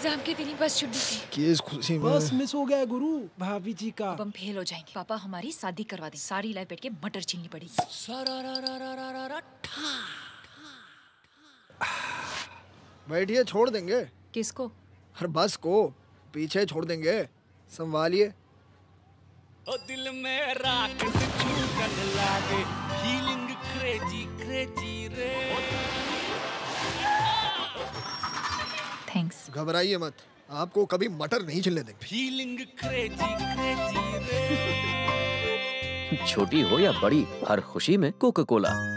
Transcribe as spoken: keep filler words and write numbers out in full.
Exam के दिन ही बस छुट्टी थी। किस खुशी में बस मिस हो गया गुरु भाभी जी का। अब हम फेल हो जाएंगे। पापा हमारी शादी करवा दें। सारी लाइफ बैठ के मटर छीलनी पड़ी। बैठिए, छोड़ देंगे। किसको? हर बस को पीछे छोड़ देंगे, संभालिए। ओ दिल में रॉकेट छूटन लागे, फीलिंग क्रेजी क्रेजी रे। थैंक्स। घबराइए मत, आपको कभी मटर नहीं छिलने देंगे। फीलिंग क्रेजी क्रेजी रे। छोटी हो या बड़ी, हर खुशी में कोका कोला।